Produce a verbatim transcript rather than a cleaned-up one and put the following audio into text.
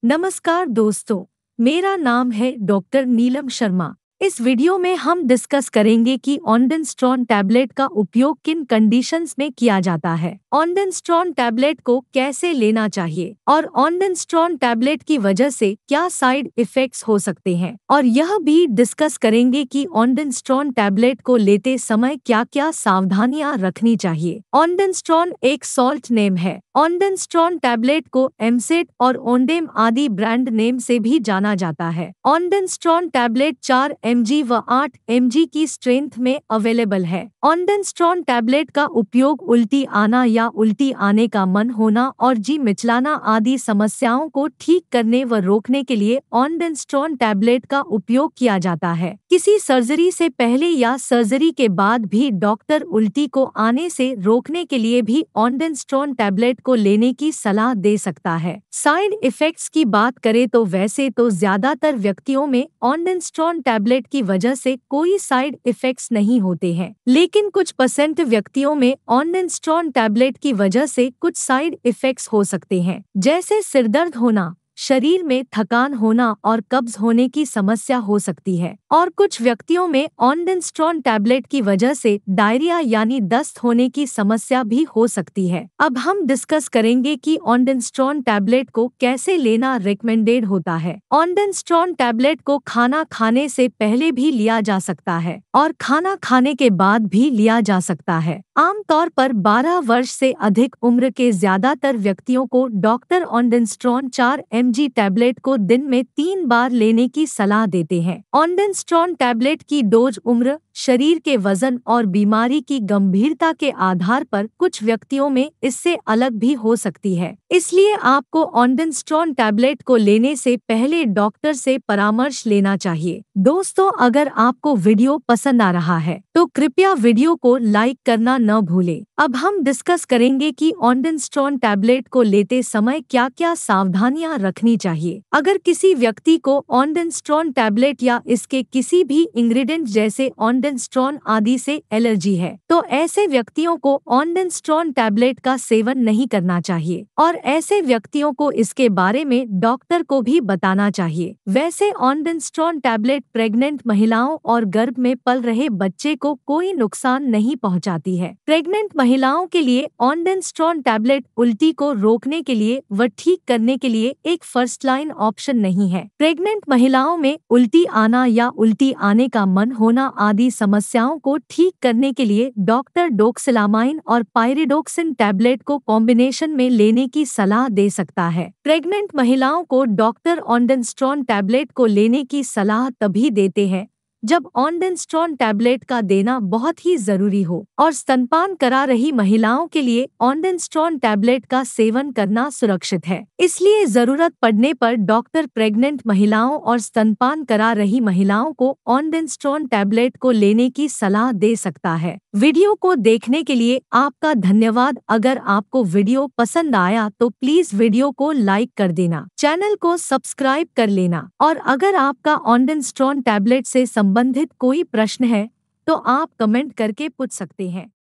नमस्कार दोस्तों, मेरा नाम है डॉक्टर नीलम शर्मा। इस वीडियो में हम डिस्कस करेंगे कि ऑन्डेंस्ट्रॉन टैबलेट का उपयोग किन कंडीशंस में किया जाता है, ऑन्डेंस्ट्रॉन टैबलेट को कैसे लेना चाहिए और ऑन्डेंस्ट्रॉन टैबलेट की वजह से क्या साइड इफेक्ट्स हो सकते हैं। और यह भी डिस्कस करेंगे कि ऑन्डेंस्ट्रॉन टैबलेट को लेते समय क्या क्या सावधानियां रखनी चाहिए। ऑन्डेंस्ट्रॉन एक सॉल्ट नेम है। ऑन्डेंस्ट्रॉन टैबलेट को एमसेट और ओंडेम आदि ब्रांड नेम से भी जाना जाता है। ऑन्डेंस्ट्रॉन टैबलेट चार एमजी व आठ एमजी की स्ट्रेंथ में अवेलेबल है। ऑन्डेंस्ट्रॉन टैबलेट का उपयोग उल्टी आना या उल्टी आने का मन होना और जी मिचलाना आदि समस्याओं को ठीक करने व रोकने के लिए ऑन्डेंस्ट्रॉन टैबलेट का उपयोग किया जाता है। किसी सर्जरी से पहले या सर्जरी के बाद भी डॉक्टर उल्टी को आने से रोकने के लिए भी ऑन्डेंस्ट्रॉन टैबलेट को लेने की सलाह दे सकता है। साइड इफेक्ट्स की बात करें तो वैसे तो ज्यादातर व्यक्तियों में ऑन्डेंस्ट्रॉन टैबलेट की वजह से कोई साइड इफेक्ट्स नहीं होते हैं, लेकिन कुछ परसेंट व्यक्तियों में ऑन्डेंस्ट्रॉन टैबलेट की वजह से कुछ साइड इफेक्ट्स हो सकते हैं, जैसे सिरदर्द होना, शरीर में थकान होना और कब्ज होने की समस्या हो सकती है। और कुछ व्यक्तियों में ऑन्डेंस्ट्रॉन टैबलेट की वजह से डायरिया यानी दस्त होने की समस्या भी हो सकती है। अब हम डिस्कस करेंगे कि ऑन्डेंस्ट्रॉन टैबलेट को कैसे लेना रिकमेंडेड होता है। ऑन्डेंस्ट्रॉन टैबलेट को खाना खाने से पहले भी लिया जा सकता है और खाना खाने के बाद भी लिया जा सकता है। आमतौर पर बारह वर्ष से अधिक उम्र के ज्यादातर व्यक्तियों को डॉक्टर ऑन्डेंस्ट्रॉन चार एमजी टैबलेट को दिन में तीन बार लेने की सलाह देते हैं। ऑन्डेंस्ट्रॉन टैबलेट की डोज उम्र, शरीर के वजन और बीमारी की गंभीरता के आधार पर कुछ व्यक्तियों में इससे अलग भी हो सकती है। इसलिए आपको ऑन्डेंस्ट्रॉन टैबलेट को लेने से पहले डॉक्टर से परामर्श लेना चाहिए। दोस्तों, अगर आपको वीडियो पसंद आ रहा है तो कृपया वीडियो को लाइक करना न भूलें। अब हम डिस्कस करेंगे कि ऑन्डेंस्ट्रॉन टैबलेट को लेते समय क्या क्या सावधानियां रखनी चाहिए। अगर किसी व्यक्ति को ऑन्डेंस्ट्रॉन टैबलेट या इसके किसी भी इंग्रेडिएंट जैसे ऑन्डेंस्ट्रॉन आदि से एलर्जी है, तो ऐसे व्यक्तियों को ऑन्डेंस्ट्रॉन टैबलेट का सेवन नहीं करना चाहिए और ऐसे व्यक्तियों को इसके बारे में डॉक्टर को भी बताना चाहिए। वैसे ऑन्डेंस्ट्रॉन टैबलेट प्रेग्नेंट महिलाओं और गर्भ में पल रहे बच्चे को कोई नुकसान नहीं पहुंचाती है। प्रेग्नेंट महिलाओं के लिए ऑन्डेंस्ट्रॉन टैबलेट उल्टी को रोकने के लिए व ठीक करने के लिए एक फर्स्ट लाइन ऑप्शन नहीं है। प्रेग्नेंट महिलाओं में उल्टी आना या उल्टी आने का मन होना आदि समस्याओं को ठीक करने के लिए डॉक्टर डोक्सिलामाइन और पायरिडोक्सिन टैबलेट को कॉम्बिनेशन में लेने की सलाह दे सकता है। प्रेग्नेंट महिलाओं को डॉक्टर ऑन्डेंस्ट्रॉन टैबलेट को लेने की सलाह तभी देते हैं जब ऑन्डेंस्ट्रॉन टैबलेट का देना बहुत ही जरूरी हो और स्तनपान करा रही महिलाओं के लिए ऑन्डेंस्ट्रॉन टैबलेट का सेवन करना सुरक्षित है। इसलिए जरूरत पड़ने पर डॉक्टर प्रेग्नेंट महिलाओं और स्तनपान करा रही महिलाओं को ऑन्डेंस्ट्रॉन टैबलेट को लेने की सलाह दे सकता है। वीडियो को देखने के लिए आपका धन्यवाद। अगर आपको वीडियो पसंद आया तो प्लीज वीडियो को लाइक कर देना, चैनल को सब्सक्राइब कर लेना और अगर आपका ऑन्डेंस्ट्रॉन टैबलेट से संबंधित कोई प्रश्न है तो आप कमेंट करके पूछ सकते हैं।